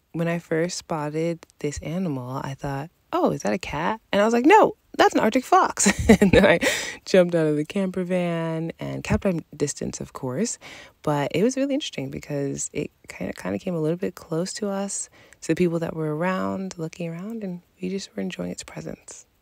when I first spotted this animal, I thought, oh, is that a cat? And I was like, no, that's an Arctic fox. And then I jumped out of the camper van and kept my distance, of course. But it was really interesting because it kind of came a little bit close to us, to the people that were around, looking around, and we just were enjoying its presence.